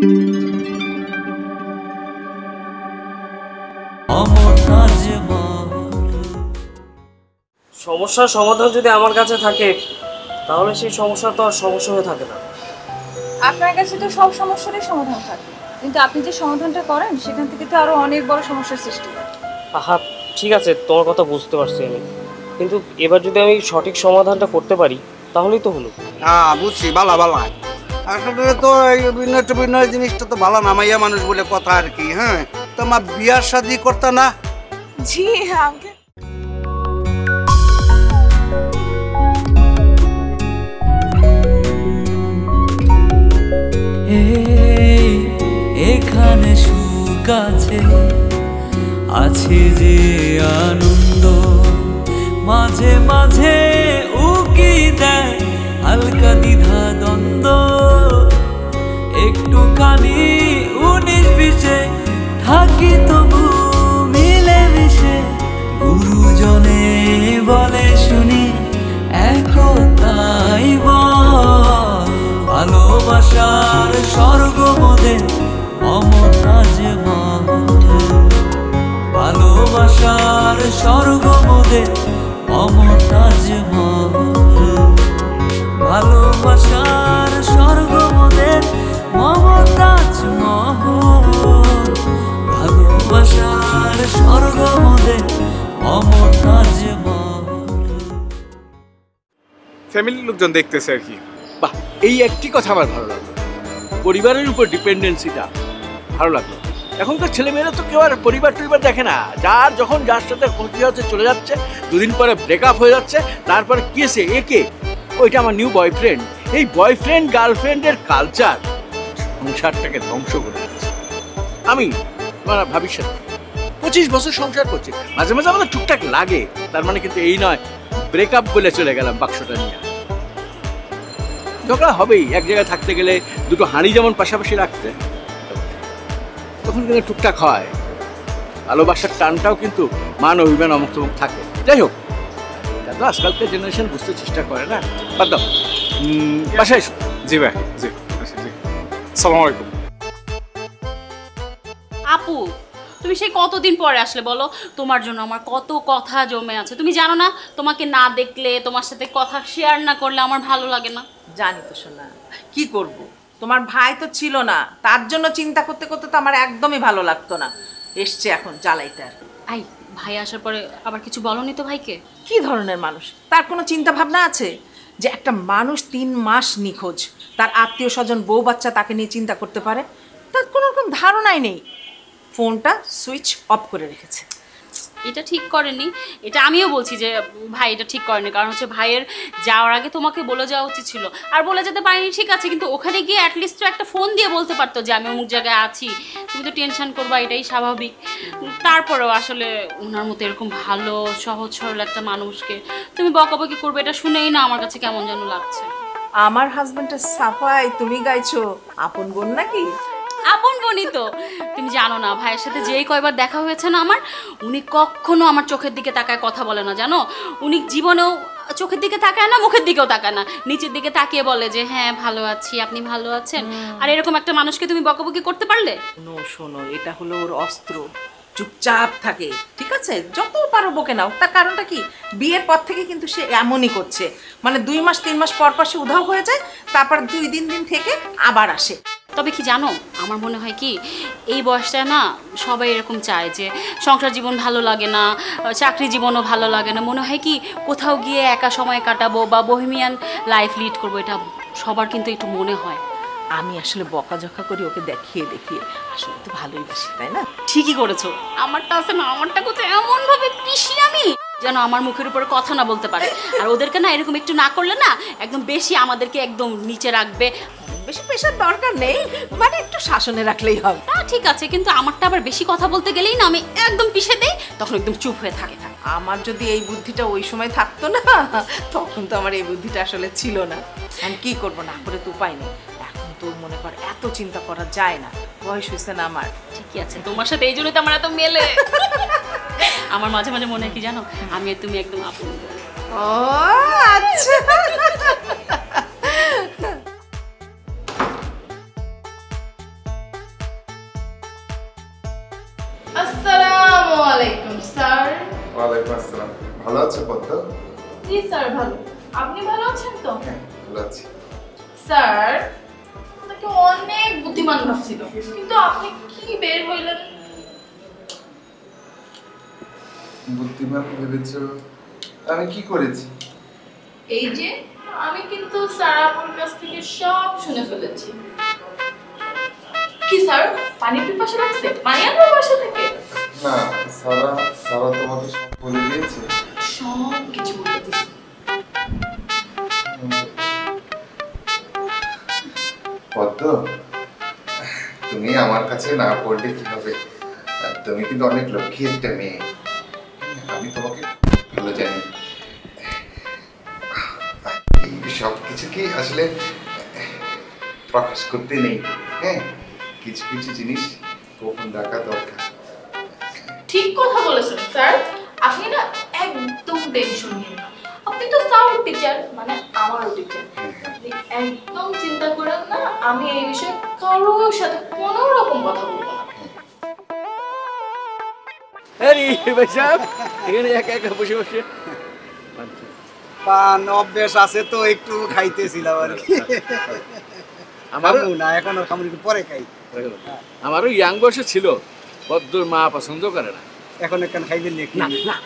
সমস্যার সমাধান যদি আমার কাছে থাকে তাহলে সেই সমস্যা তো আর সমস্যা হয়ে থাকে না। আপনার কাছে তো সব সমস্যারই সমাধান থাকে, কিন্তু আপনি যে সমাধানটা করেন সেখান থেকে তো আরো অনেক বড় সমস্যার সৃষ্টি হয়। আহা ঠিক আছে, তোমার কথা বুঝতে পারছি আমি, কিন্তু এবার যদি আমি সঠিক সমাধানটা করতে পারি তাহলেই তো হলো। হ্যাঁ বুঝছি, বালা বালা। আসলে তো এই বিনয় জিনিসটা তো ভালো না, মাইয়া মানুষ বলে কথা আর কি। হ্যাঁ, তোমার বিয়ার শাদী করতে না? জি আঙ্কেল। এখানে সুখ আছে, আছে যে আনন্দ, মাঝে মাঝে উকি দেয় হালকা দ্বিধা দ্বন্দ্ব, একটুখানি 19-20 থাকি তবু মিলে মিশে, গুরুজনে বলে শুনি একতাই বল, ভালোবাসার স্বর্গ মোদের মমতাজ মহল, ভালোবাসার স্বর্গ মোদের মমতাজ মহল, ভালোবাসার স্বর্গ মোদের মমতাজ মহল, ভালোবাসার স্বর্গ মোদের মমতাজ মহল। ফ্যামিলির লোকজন দেখতেছে আর কি। বাহ, এই একটি কথা আমার ভালো লাগলো, পরিবারের উপর ডিপেন্ডেন্সিটা ভালো লাগলো। এখনকার ছেলেমেয়েরা তো কেউ আর পরিবার টরিবার দেখে না, যার যখন যার সাথে ক্ষতি হচ্ছে চলে যাচ্ছে, দুদিন পরে ব্রেকআপ হয়ে যাচ্ছে, তারপরে কি এসে একে ওইটা আমার নিউ বয়ফ্রেন্ড। এই বয়ফ্রেন্ড গার্লফ্রেন্ডের কালচার সংসারটাকে ধ্বংস করে দিচ্ছে। আমি আমার ভবিষ্যৎ 25 বছর সংসার করছি, মাঝে মাঝে আমাদের টুকটাক লাগে, তার মানে কিন্তু এই নয় ব্রেকআপ বলে চলে গেলাম বাক্সটা নিয়ে। ঝগড়া হবেই, এক জায়গায় থাকতে গেলে দুটো হাঁড়ি যেমন পাশাপাশি রাখতে, তখন কিন্তু টুকটাক হয়। ভালোবাসার টানটাও কিন্তু মান অভিমান অমুক তমুক থাকে। যাই হোক, এটা তো আজকালকার জেনারেশন বুঝতে চেষ্টা করে না। বাদ দাও, বাসায় এসো। জি ভাই, জি জি। আসসালামু আলাইকুম। আপু, তুমি সেই কতদিন পরে আসলে বলো? তোমার জন্য আমার কত কথা জমে আছে, তুমি জানো না? তোমাকে না দেখলে, তোমার সাথে কথা শেয়ার না করলে আমার ভালো লাগে না। জানি তো শোনা, কি করব, তোমার ভাই তো ছিল না, তার জন্য চিন্তা করতে করতে তো আমার একদমই ভালো লাগতো না। এসছে এখন জ্বালাইতে। আই, ভাই আসার পরে আবার কিছু বলনি তো ভাইকে? কি ধরনের মানুষ, তার কোনো চিন্তা ভাবনা আছে যে একটা মানুষ 3 মাস নিখোঁজ, তার আত্মীয় স্বজন বউ বাচ্চা তাকে নিয়ে চিন্তা করতে পারে? তার কোনো রকম ধারণাই নেই। ফোনটা সুইচ অফ করে রেখেছে। এটা ঠিক করেনি, এটা আমিও বলছি যে ভাই এটা ঠিক করেনি, কারণ হচ্ছে ভাইয়ের যাওয়ার আগে তোমাকে বলে যাওয়া উচিত ছিল। আর বলে যেতে পারিনি ঠিক আছে, কিন্তু ওখানে গিয়ে অ্যাটলিস্ট তো একটা ফোন দিয়ে বলতে পারতো যে আমি অমুক জায়গায় আছি, তুমি তো টেনশন করবা, এটাই স্বাভাবিক। তারপরেও আসলে ওনার মতো এরকম ভালো সহজ সরল একটা মানুষকে তুমি বকাবকি করবে, এটা শুনেই না আমার কাছে কেমন যেন লাগছে। আমার হাজবেন্ডের সাফাই তুমি গাইছো, আপন বোন নাকি? আপন বোনই তো। তুমি জানো না, ভাইয়ের সাথে যেই কয়বার দেখা হয়েছে না আমার, উনি কখনো আমার চোখের দিকে তাকায় কথা বলে না, জানো? উনি জীবনেও চোখের দিকে তাকায় না, মুখের দিকেও তাকায় না, নিচের দিকে তাকিয়ে বলে যে হ্যাঁ ভালো আছি, আপনি ভালো আছেন। আর এরকম একটা মানুষকে তুমি বকাবকি করতে পারলে? শোনো, এটা হলো ওর অস্ত্র। চুপচাপ থাকে, ঠিক আছে? যত পারো বকে নাও। তার কারণটা কি, বিয়ের পর থেকে কিন্তু সে এমনই করছে, মানে 2 মাস 3 মাস পর পর সে উধাও হয়ে যায়, তারপর 2-3 দিন থেকে আবার আসে। তবে কি জানো, আমার মনে হয় কি এই বয়সটায় না সবাই এরকম চায় যে সংসার জীবন ভালো লাগে না, চাকরি জীবনও ভালো লাগে না, মনে হয় কি কোথাও গিয়ে একা সময় কাটাবো বা বোহেমিয়ান লাইফ লিড করবো, এটা সবার কিন্তু একটু মনে হয়। আমি আসলে বকাঝকা করি ওকে দেখিয়ে দেখিয়ে, আসলে তো ভালোই বাসি, তাই না? ঠিকই করেছো। আমারটা আছে না, আমারটা কোথায় এমন ভাবে পিষি আমি যেন আমার মুখের উপরে কথা না বলতে পারে। আর ওদেরকে না এরকম একটু না করলে না একদম বেশি আমাদেরকে একদম নিচে রাখবে। বেশি প্রেশার দরকার নেই, মানে একটু শাসনে রাখলেই হবে। তা ঠিক আছে, কিন্তু আমারটা আবার বেশি কথা বলতে গেলেই না আমি একদম পিষে দেই, তখন একদম চুপ হয়ে থাকে। আমার যদি এই বুদ্ধিটা ওই সময় থাকতো না, তখন তো আমার এই বুদ্ধিটা আসলে ছিল না। আমি কি করবো, না করে তো উপায় নেই। এখন তো মনে কর এত চিন্তা করা যায় না, বয়স হয়েছে না আমার। ঠিকই আছে, তোমার সাথে এই জন্যই তো আমার এত মেলে। আমার মাঝে মাঝে মনে হয় কি জানো, আমি আর তুমি একদম আপন। ও আচ্ছা। আসসালামু আলাইকুম স্যার। ওয়ালাইকুম আসসালাম। ভালো আছো পদ্ম? জি স্যার ভালো। আপনি ভালো আছেন তো? হ্যাঁ ভালো আছি। স্যার আপনাকে অনেক বুদ্ধিমান ভাবছিল, কিন্তু আপনি কি বের হইলেন? বুদ্ধিমান ভেবেছো? আমি কি করেছি? এই যে আমি কিন্তু স্যার আপনার কাছ থেকে সব শুনে ফেলেছি। কি স্যার পানি পিপাসা লাগছে? পানি আনবো বাসা থেকে? না, সারা তোমাকে সব বলে দিয়েছে। সব কিছু বলে দিয়েছে। পদ্ম, তুমি আমার কাছে না পড়লে কি হবে? তুমি কিন্তু অনেক লক্ষ্মী একটা মেয়ে, আমি তোমাকে ভালো জানি। সব কিছু কি আসলে প্রকাশ করতে নেই, হ্যাঁ কিছু কিছু জিনিস গোপন রাখা দরকার। ঠিক কথা বলেছেন স্যার, আপনি না একদম টেনশন নিন না। আপনি তো সাউন্ড টিচার, মানে আমারও টিচার। আপনি একদম চিন্তা করেন না, আমি এই বিষয়ে কারোর সাথে কোনো রকম কথা বলবো না। আরে ভাই সাহেব, এখানে একা একা বসে বসে পান অভ্যেস আছে তো একটু খাইতেছিলাম আর কি। আমারও না এখন আর খামু একটু পরে খাই। আমারও ইয়াং বয়সে ছিল, পদ্মর মা পছন্দ করে না। এখন একখান খাইবেন না না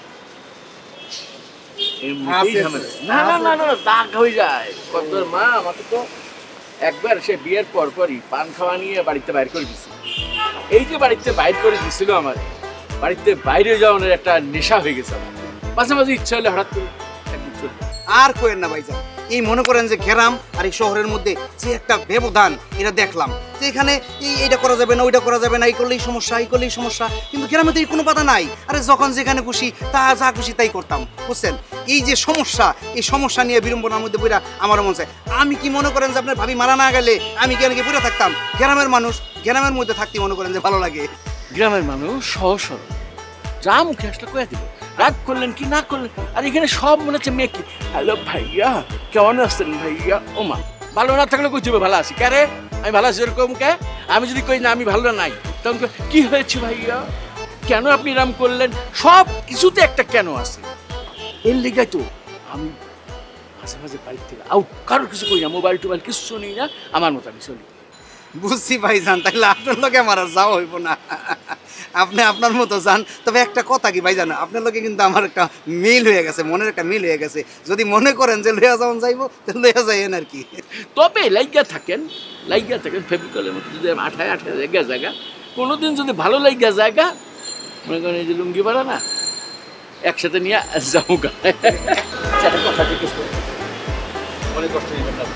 এমনিতেই ঝামেলা। না না না না দাগ হয়ে যায়। পদ্মর মা আমাকে তো একবার সে বিয়ের পরপরই পান খাওয়া নিয়ে বাড়িতে বাইর করে দিছিল। এই যে বাড়িতে বাইর করে দিছিল, আমার বাড়িতে বাইরে যাওয়ার একটা নেশা হয়ে গেছে। আমার মাঝে মাঝে ইচ্ছা হলে হঠাৎ করে একদিন চলে। আর কোয়েন না ভাইজান, এই মনে করেন যে গ্রাম আর এই শহরের মধ্যে যে একটা ব্যবধান এটা দেখলাম, যে এখানে এইটা করা যাবে না, ওইটা করা যাবে না, এই করলেই সমস্যা, এই করলেই সমস্যা। কিন্তু গ্রামে তো এই কোনো বাধা নাই। আরে যখন যেখানে খুশি তা যা খুশি তাই করতাম, বুঝছেন? এই যে সমস্যা, এই সমস্যা নিয়ে বিড়ম্বনার মধ্যে পড়া আমারও মন চায়। আমি কি মনে করেন যে আপনার ভাবি মারা না গেলে আমি কেন কি পড়ে থাকতাম? গ্রামের মানুষ, গ্রামের মধ্যে থাকতে মনে করেন যে ভালো লাগে। গ্রামের মানুষ সহজ সরল, যা মুখে আসলে কয়ে দিবে, রাগ করলেন কি না করলেন। আর এখানে সব মনে হচ্ছে মেয়ে কি, হ্যালো ভাইয়া কেমন আসছেন ভাইয়া, ও মা ভালো না থাকলে কই যাবে ভালো আছি কে রে, আমি ভালো আছি এরকম কে। আমি যদি কই না আমি ভালো নাই, তখন কি হয়েছে ভাইয়া, কেন আপনি এরম করলেন, সব কিছুতে একটা কেন আছে। এর লেগে তো আমি মাঝে মাঝে বাড়ির থেকে আউট, কারোর কিছু করি না, মোবাইল টোবাইল কিছু নেই না, আমার মতো আমি চলি। বুঝছি ভাইজান, তাহলে আপনার লোকে আমার আর যাওয়া হইব না, আপনি আপনার মতো যান। তবে একটা কথা কি ভাইজান, আপনার লোকে কিন্তু আমার একটা মিল হয়ে গেছে, মনের একটা মিল হয়ে গেছে। যদি মনে করেন যে লইয়া যাওয়ান যাইব, তাহলে লইয়া যাইয়েন আর কি। তবে লাইগা থাকেন ফেব্রিকলের মতো, যদি আঠায় জায়গা জায়গা কোনোদিন যদি ভালো লাইগা জায়গা, মনে করেন এই যে লুঙ্গি ভাড়া না, একসাথে নিয়ে যাবো গা। কথা ঠিক মনে কষ্ট নেবেন না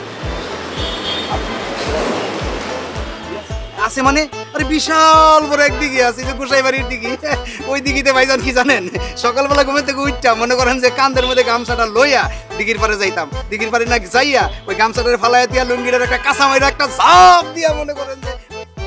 আছে মানে, আরে বিশাল বড় একদিকে আছে যে গোসাই বাড়ির দিকে, ওই দিকে ভাইজান কি জানেন, সকালবেলা ঘুমের থেকে উঠতাম, মনে করেন যে কান্দের মধ্যে গামছাটা লইয়া দিঘির পারে যাইতাম, দিঘির পারে না যাইয়া ওই গামছাটার ফালাইয়া দিয়া লুঙ্গিটার একটা কাঁচা মাইরা একটা ঝাপ দিয়া, মনে করেন যে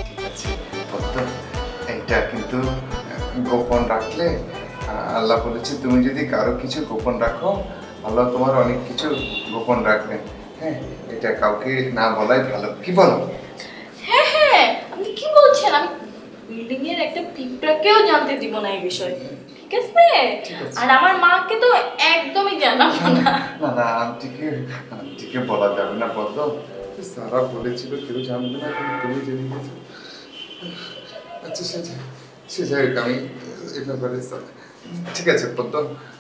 এইটা কিন্তু গোপন রাখলে, আল্লাহ বলেছে তুমি যদি কারো কিছু গোপন রাখো, আল্লাহ তোমার অনেক কিছু গোপন রাখবেন। হ্যাঁ, এটা কাউকে না বলাই ভালো, কি বলো? হ্যাঁ হ্যাঁ, আপনি কি বলছেন? আমি বিল্ডিং এর একটা পিঁপড়াকেও জানতে দিব না এই বিষয়ে, ঠিক আছে? আর আমার মাকে তো একদমই জানাবো না। না না, আন্টিকে বলা যাবে না পদ্ম, সারা বলেছিল কেউ জানবে না, কিন্তু তুমি জেনে গেছো। আচ্ছা সে যাই হোক, আমি এ ব্যাপারে ঠিক আছে পদ্ম।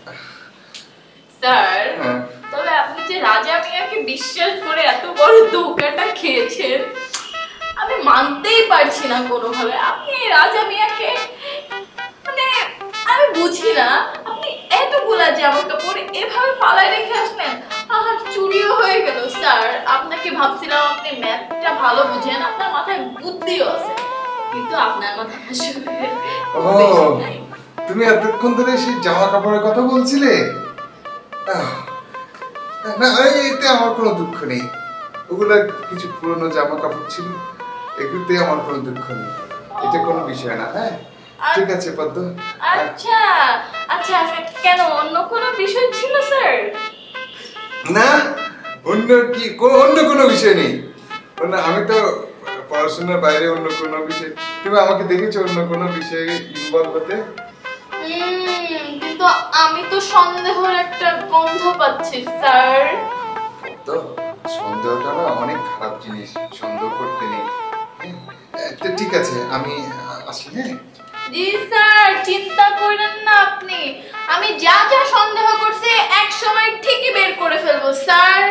স্যার, তবে আপনি যে রাজা মিয়াকে বিশ্বাস করে এত বড় ধোঁকাটা খেয়েছেন, আমি মানতেই পারছি না কোনোভাবে। আপনি রাজা মিয়াকে, মানে আমি বুঝি না, আপনি এতগুলা জামা কাপড় এভাবে ফালায় রেখে আসলেন, আর চুরিও হয়ে গেল। স্যার, আপনাকে ভাবছিলাম আপনি ম্যাথটা ভালো বুঝেন, আপনার মাথায় বুদ্ধিও আছে, কিন্তু আপনার মাথায় আসলে নাই। তুমি এতক্ষণ ধরে সেই জামা কাপড়ের কথা বলছিলে? না, এতে আমার কোনো দুঃখ নেই, ওগুলা কিছু পুরনো জামা কাপড় ছিল, এগুলোতে আমার কোনো দুঃখ নেই, এটা কোনো বিষয় না। হ্যাঁ ঠিক আছে পদ্ম। আচ্ছা আচ্ছা, কেন অন্য কোনো বিষয় ছিল স্যার? না, অন্য কোনো বিষয় নেই। আমি তো পড়াশোনার বাইরে অন্য কোনো বিষয়, তুমি আমাকে দেখেছো অন্য কোনো বিষয়ে ইনভলভ হতে? কিন্তু আমি তো সন্দেহের একটা গন্ধ পাচ্ছি স্যার। তো সন্দেহটা না অনেক খারাপ জিনিস, সন্দেহ করতে নেই। তো ঠিক আছে, আমি আসি। হ্যাঁ জি স্যার, চিন্তা করেন না আপনি, আমি যা যা সন্দেহ করছি এক সময় ঠিকই বের করে ফেলবো স্যার।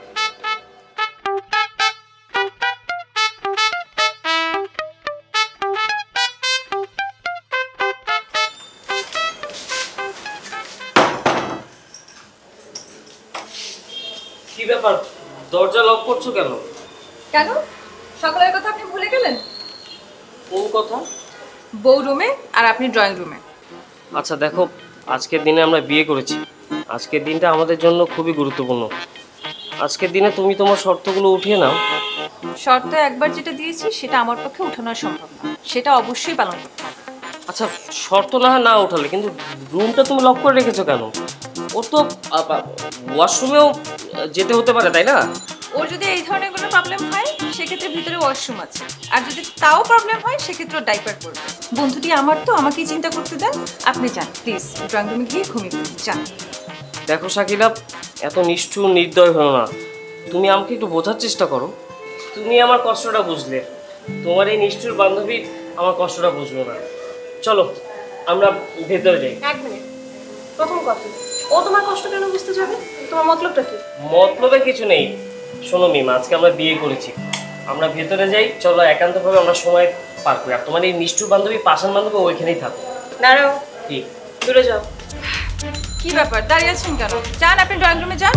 কি ব্যাপার, দরজা লক করছো কেন? কেন, সকালের কথা আপনি ভুলে গেলেন? কোন কথা? বউ রুমে আর আপনি ড্রয়িং রুমে। আচ্ছা দেখো, আজকের দিনে আমরা বিয়ে করেছি, আজকের দিনটা আমাদের জন্য খুবই গুরুত্বপূর্ণ। আজকের দিনে তুমি তোমার শর্তগুলো উঠিয়ে নাও। শর্ত একবার যেটা দিয়েছি সেটা আমার পক্ষে উঠানো সম্ভব না, সেটা অবশ্যই পালন করতে হবে। আচ্ছা শর্ত না ওঠালে, কিন্তু রুমটা তুমি লক করে রেখেছো কেন? ওর তো ওয়াশরুমেও যেতে হতে পারে, তাই না? ওর যদি এই ধরনের কোনো প্রবলেম হয় সেক্ষেত্রে ভিতরে ওয়াশরুম আছে, আর যদি তাও প্রবলেম হয় সেক্ষেত্রে ডাইপার করবে। বন্ধুটি আমার, তো আমাকেই চিন্তা করতে দেন। আপনি যান প্লিজ, ড্রয়িং রুমে গিয়ে ঘুমিয়ে পড়ুন, যান। দেখো শাকিলা, এত নিষ্ঠুর নির্দয় হও না, তুমি আমাকে একটু বোঝার চেষ্টা করো। তুমি আমার কষ্টটা বুঝলে, তোমার এই নিষ্ঠুর বান্ধবী আমার কষ্টটা বুঝলো না। চলো আমরা ভেতরে যাই। এক মিনিট, প্রথম কথা, ও তোমার কষ্ট কেন বুঝতে যাবে? তোমার মতলবটা কি? মতলবে কিছু নেই। শোনো মিমা, আজকে আমরা বিয়ে করেছি, আমরা ভেতরে যাই, চলো একান্তভাবে আমরা সময় পার করি। আর তোমার এই নিষ্ঠুর বান্ধবী, পাষাণ বান্ধবী ওইখানেই থাকো। দাঁড়াও, কি দূরে যাও। কি ব্যাপার, দাঁড়িয়ে আছেন কেন? যান, আপনি ড্রয়িং রুমে যান।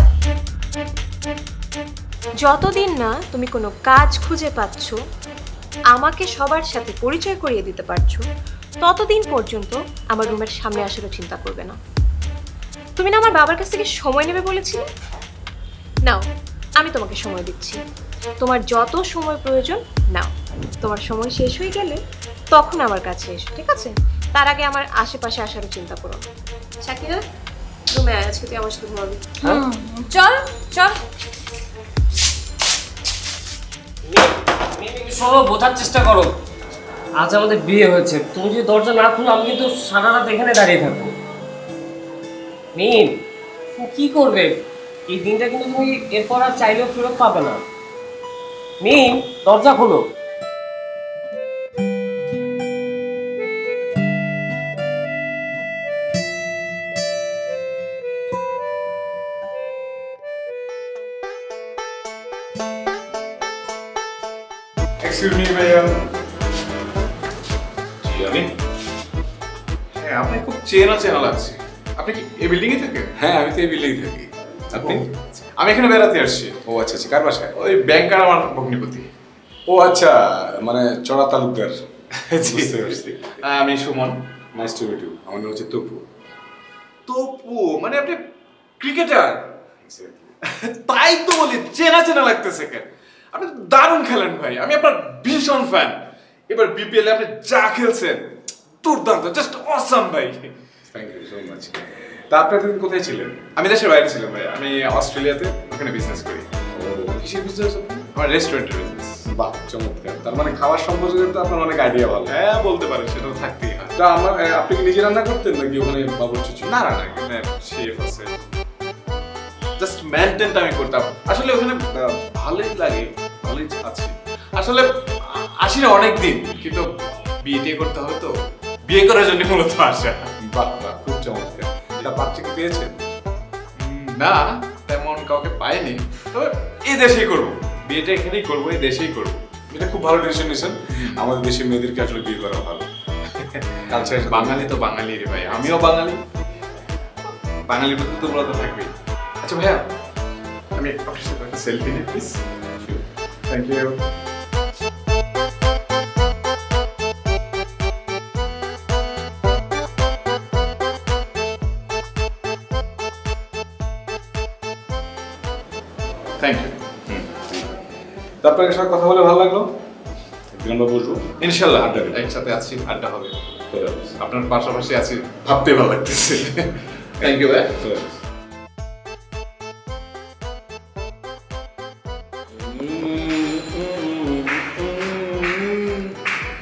যতদিন না তুমি কোনো কাজ খুঁজে পাচ্ছ, আমাকে সবার সাথে পরিচয় করিয়ে দিতে পারছো, ততদিন পর্যন্ত আমার রুমের সামনে আসারও চিন্তা করবে না। তুমি না আমার বাবার কাছ থেকে সময় নেবে বলেছিলে? নাও, আমি তোমাকে সময় দিচ্ছি, তোমার যত সময় প্রয়োজন নাও। তোমার সময় শেষ হয়ে গেলে তখন আমার কাছে এসো, ঠিক আছে? তার আগে আমার আশেপাশে আসারও চিন্তা করো। শাকিরা, রুমে আয়, আজকে তুই আমার সাথে ঘুমাবি। চল চল। শোনো, বোঝার চেষ্টা করো, আজ আমাদের বিয়ে হয়েছে, তুমি যদি দরজা না খুলো আমি কিন্তু সারা রাত এখানে দাঁড়িয়ে থাকবো। মিম, কি করবে? এই দিনটা কিন্তু তুমি এরপর আর চাইলেও ফেরত পাবে না। মিম, দরজা খোলো। এক্সকিউজ মি ভাইয়া। জি আমি। হ্যাঁ, আপনি খুব চেনা লাগছে। আপনি কি এই বিল্ডিং এ থাকেন? হ্যাঁ, আমি তো এই বিল্ডিং থাকি। আপনি? আমি এখানে বেড়াতে আসছি। ও আচ্ছা আচ্ছা, কার বাসায়? ওই ব্যাংকার আমার ভগ্নিপতি। ও আচ্ছা, মানে চড়া তালুকদার। বুঝতে পারছি। আমি Suman. Nice to meet you. আমার নাম হচ্ছে তপু। তপু মানে আপনি ক্রিকেটার? তাই তো বলি, চেনা লাগতেছে কেন? আপনি দারুণ খেলেন ভাই, আমি আপনার ভীষণ ফ্যান। এবার বিপিএল আপনি যা খেলছেন দুর্দান্ত, জাস্ট অসাম ভাই। Thank you so much. তা আপনি এতদিন কোথায় ছিলেন? আমি দেশের বাইরে ছিলাম ভাই, আমি অস্ট্রেলিয়াতে, ওখানে বিজনেস করি। ও, কিসের বিজনেস? আমার রেস্টুরেন্টের বিজনেস। বাহ, চমৎকার। তার মানে খাবার সম্পর্কে তো আপনার অনেক আইডিয়া ভালো। হ্যাঁ বলতে পারেন, সেটা তো থাকতেই হয়। তা আমার আপনি কি নিজে রান্না করতেন নাকি ওখানে বাবুর্চি ছিল? না, এখানে শেফ আছে, জাস্ট মেনটেনটা আমি করতাম। আসলে ওখানে ভালোই লাগে, ভালোই আছে। আসলে আসি না অনেক দিন, কিন্তু বিয়ে করতে হবে তো, বিয়ে করার জন্য মূলত আসা। বাহ বাহ, খুব চমৎকার। তা বাচ্চা কি পেয়েছেন? না, তেমন কাউকে পাইনি, তবে এই দেশেই করবো, বিয়েটা এখানেই করবো, এই দেশেই করবো। এটা খুব ভালো ডিসিশন নিয়েছেন। আমাদের দেশের মেয়েদেরকে আসলে বিয়ে করা ভালো। কালচার বাঙালি তো বাঙালি রে ভাই, আমিও বাঙালি, বাঙালির প্রতি তো ব্রত থাকবেই। আচ্ছা ভাইয়া, আমি আপনার সাথে একটা সেলফি নিই please. Thank you. Thank you. আপনার সাথে কথা বলে ভালো লাগলো। একদিন আমরা বসবো ইনশাল্লাহ, আড্ডা একসাথে আছি, আড্ডা হবে। আপনার পাশাপাশি আছি, ভাবতে ভালো লাগতেছে। থ্যাংক ইউ ভাই।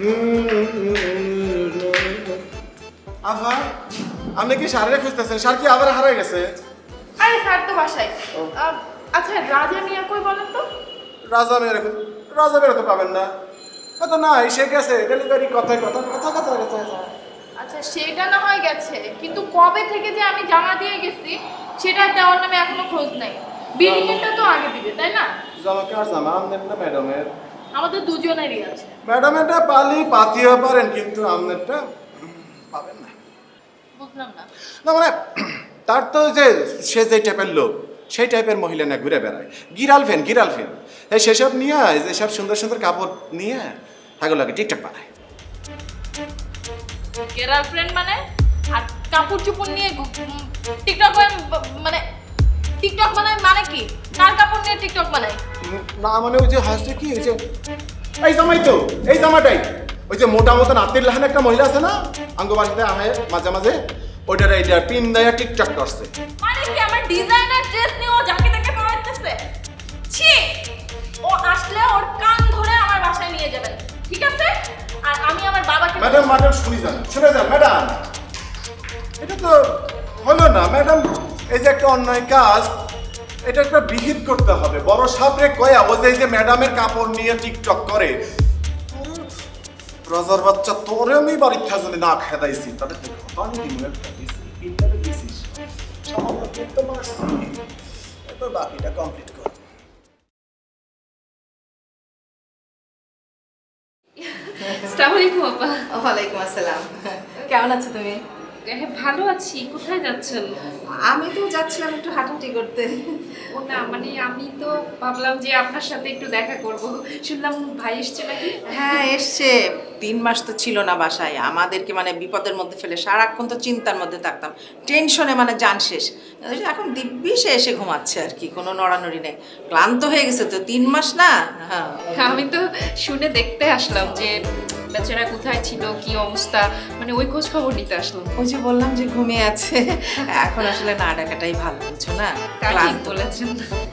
আফা আপনি কি সারে খুঁজতেছেন? সার কি আবার হারাই গেছে? আরে স্যার তো বাসায়। আচ্ছা রাজা মিয়া কই বলেন তো? রাজা মেয়ের তো পাবেন না। তো না এসে গেছে ডেলিভারি কথা কথা কথা কথা কথা। আচ্ছা সেটা না হয় গেছে, কিন্তু কবে থেকে যে আমি জমা দিয়ে গেছি সেটা দেওয়ার নামে এখনো খোঁজ নাই। বিল্ডিংটা তো আগে দিবে তাই না? জমা কার জমা আমনের না ম্যাডামের? আমাদের দুজনেরই আছে। ম্যাডামেরটা পালি পাতিও পারেন, কিন্তু আমনেরটা পাবেন না। বুঝলাম না। না মানে তার তো যে সে যে টাইপের লোক সেই টাইপের মহিলা না ঘুরে বেড়ায়, গিরাল ফ্যান সেসব নিয়ে যেসব সুন্দর সুন্দর কাপড় নিয়ে থাকো লাগে টিকটক বানায়। গার্লফ্রেন্ড মানে আর কাপড় চোপড় নিয়ে টিকটক মানে টিকটক বানায় মানে কি? কার কাপড় নিয়ে টিকটক বানায়? না মানে ওই যে হাসছে কি ওই যে এই জামাই তো এই জামাটাই ওই যে মোটা মতন আত্মীর লাহান একটা মহিলা আছে না আঙ্গবাড়িতে আহে মাঝে মাঝে, ওইটার এইটা পিন দেয়া টিকটক করছে। মানে কি আমার ডিজাইনার ড্রেস নিয়ে ও যাকে তাকে পরাইতেছে? ছি, ও আসলে ওর কান ধরে আমার বাসায় নিয়ে যাবেন, ঠিক আছে? আর আমি আমার বাবাকে ম্যাডাম শুনে যান ম্যাডাম, এটা তো হলো না ম্যাডাম। এই যে একটা অন্যায় কাজ, এটা একটা বিহিত করতে হবে। বড় সাপরে কয়া ও যে ম্যাডামের কাপড় নিয়ে টিকটক করে, রাজার বাচ্চা তোরে আমি বাড়ির খাজনে না খেদাইছি তাহলে পানি দিন পিনটারে দিছিস সামান্য তো মারছি, এবার বাকিটা কমপ্লিট কর। আসসালামু আলাইকুম আপা। ওয়ালাইকুম আসসালাম। কেমন আছো তুমি? ভালো আছি। কোথায় যাচ্ছেন? আমি তো যাচ্ছিলাম একটু হাঁটাহাঁটি করতে। ও না মানে আমি তো ভাবলাম যে আপনার সাথে একটু দেখা করব। শুনলাম ভাই এসছে নাকি? হ্যাঁ এসছে। 3 মাস তো ছিল না বাসায়, আমাদেরকে মানে বিপদের মধ্যে ফেলে সারাক্ষণ তো চিন্তার মধ্যে থাকতাম, টেনশনে মানে জান শেষ। এখন দিব্যি সে এসে ঘুমাচ্ছে আর কি, কোনো নড়ানড়ি নেই। ক্লান্ত হয়ে গেছে তো, 3 মাস না। হ্যাঁ আমি তো শুনে দেখতে আসলাম যে বেচারা কোথায় ছিল, কি অবস্থা, মানে ওই খোঁজ খবর নিতে আসলাম। ওই যে বললাম যে ঘুমিয়ে আছে, এখন আসলে না ডাকাটাই ভালো, বুঝছো না? ঠিক বলেছেন।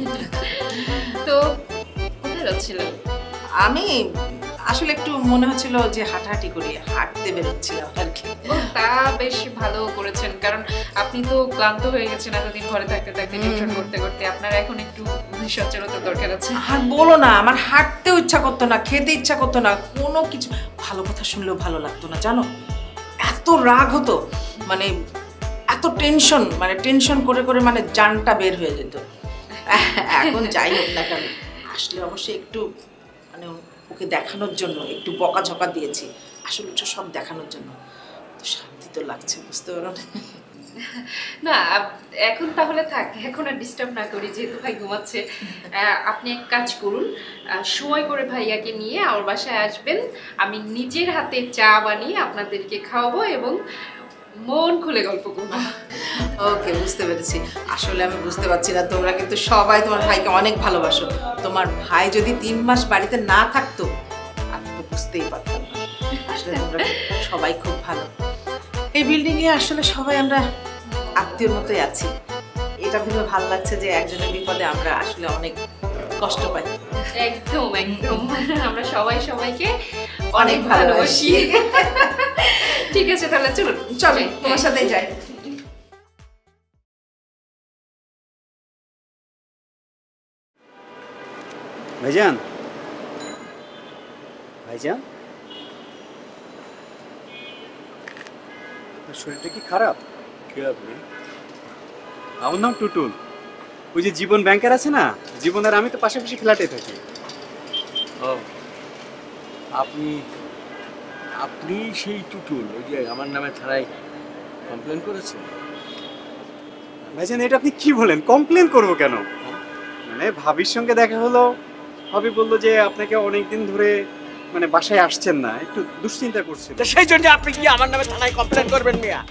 তো কোথায় যাচ্ছিলেন? আমি আসলে একটু মনে হচ্ছিল যে হাঁটাহাঁটি করি, হাঁটতে বেরোচ্ছিলাম আর কি। তা বেশ ভালো করেছেন, কারণ আপনি তো ক্লান্ত হয়ে গেছেন এতদিন ঘরে থাকতে থাকতে, টিউশন করতে করতে। আপনার এখন একটু সচেতনতার দরকার আছে। আর বলো না, আমার হাঁটতেও ইচ্ছা করতো না, খেতে ইচ্ছা করতো না, কোনো কিছু ভালো কথা শুনলেও ভালো লাগতো না, জানো? এত রাগ হতো, মানে এত টেনশন, মানে টেনশন করে করে মানে জানটা বের হয়ে যেত। এখন যাই হোক না কেন, আসলে অবশ্যই একটু মানে ওকে দেখানোর জন্য একটু বকাঝকা দিয়েছি, আসলে ওটা সব দেখানোর জন্য। তো শান্তি তো লাগছে, বুঝতে পারো না? এখন তাহলে থাক, এখন আর ডিস্টার্ব না করি, যেহেতু ভাই ঘুমাচ্ছে। আপনি এক কাজ করুন, সময় করে ভাইয়াকে নিয়ে আমার বাসায় আসবেন, আমি নিজের হাতে চা বানিয়ে আপনাদেরকে খাওয়াবো এবং মন খুলে গল্প করবো। ওকে, বুঝতে পেরেছি। আসলে আমি বুঝতে পারছি না, তোমরা কিন্তু সবাই তোমার ভাইকে অনেক ভালোবাসো। তোমার ভাই যদি 3 মাস বাড়িতে না থাকতো আমি তো বুঝতেই পারতাম না। আসলে তোমরা সবাই খুব ভালো। এই বিল্ডিংয়ে আসলে সবাই আমরা আত্মীয়র মতোই আছি। এটা ভেবে ভালো লাগছে যে একজনের বিপদে আমরা আসলে অনেক কষ্ট পাই। একদম একদম, আমরা সবাই সবাইকে অনেক ভালোবাসি। ঠিক আছে তাহলে চলুন, চলো তোমার সাথে যাই। ভাইজান, ভাইজান, শরীরটা কি খারাপ? আমার নাম টুটুল। ওই যে জীবন ব্যাংকার আছে না, জীবন আর আমি তো পাশাপাশি ফ্ল্যাটে থাকি। ও আপনি আপনি সেই টুটুল, ওই যে আমার নামে থানায় কমপ্লেন করেছেন? ভাইজান এটা আপনি কি বলেন? কমপ্লেন করবো কেন? মানে ভাবির সঙ্গে দেখা হলো, ভাবি বললো যে আপনাকে অনেকদিন ধরে মানে বাসায় আসছেন না, একটু দুশ্চিন্তা করছেন, সেই জন্য আপনি কি আমার নামে থানায় কমপ্লেন করবেন মিয়া?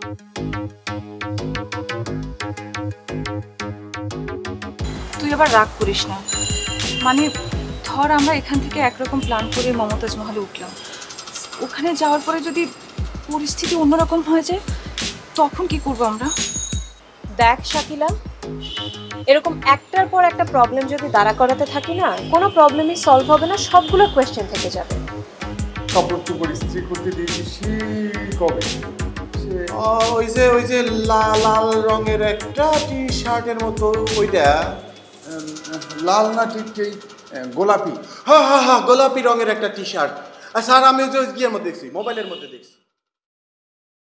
তুই আবার রাগ করিস না। মানে ধর আমরা এখান থেকে একরকম প্ল্যান করে মমতাজ মহলে উঠলাম, ওখানে যাওয়ার পরে যদি পরিস্থিতি অন্যরকম হয়ে যায় তখন কি করবো আমরা? দেখ শাকিলা, এরকম একটার পর একটা প্রবলেম যদি দাঁড়া করাতে থাকি না, কোনো প্রবলেমই সলভ হবে না, সবগুলো কোয়েশ্চেন থেকে যাবে। কাপড় চোপড় ইস্ত্রি করতে দিয়েছি সেই কবে। ওই যে লাল রঙের একটা টি শার্টের মতো, ওইটা লাল না ঠিক এই গোলাপি। হ্যাঁ গোলাপি রঙের একটা টি শার্ট। আর স্যার আমি ওই যে ইয়ের মধ্যে দেখছি, মোবাইলের মধ্যে দেখছি।